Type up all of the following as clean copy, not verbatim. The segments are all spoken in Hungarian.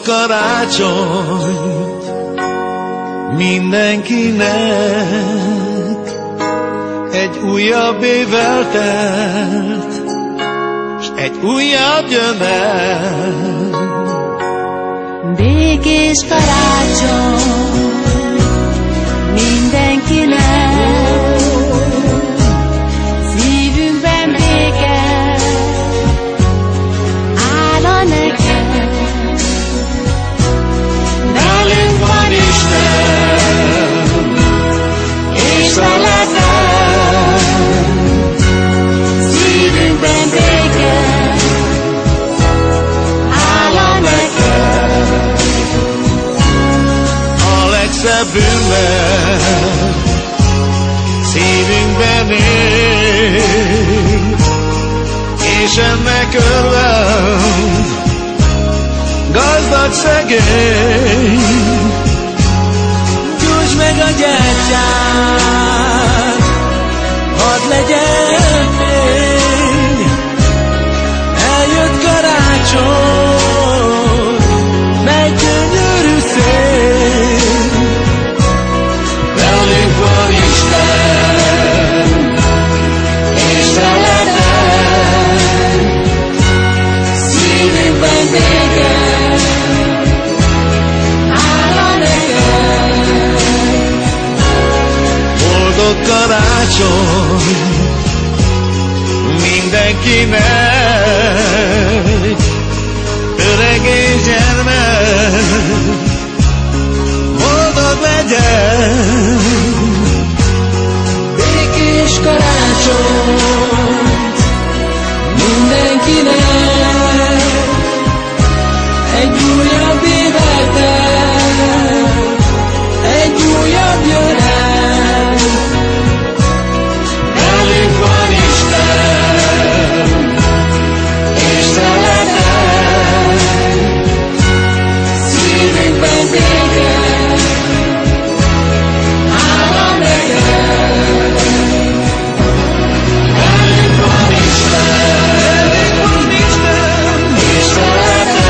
karácsonyt mindenkinek, egy újabb évvel telt, s egy újabb jön el. Békés karácsony mindenkinek, szívünkben béke áll a neked. Velünk van Isten, és vele te, Szívünkben béke áll a neked. a legszebb ünnep szívünkben él, és ennek örvend gazdag szegény. Gyújtsd meg a gyertyát, hadd legyen fény, eljött karácsony, mely gyönyörű szél. Velünk van Isten, és vele te, Szívünkben béke áll a neked. boldog karácsony mindenkinek, öreg és gyermek, boldog legyen. Békés karácsony mindenkinek, egy újabb évet el, egy újabb jön el. Velünk van Isten, és vele te, Szívünkben béke áll a neked. velünk van Isten, és vele te,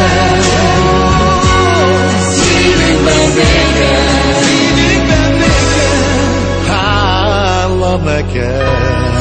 Szívünkben béke hála neked.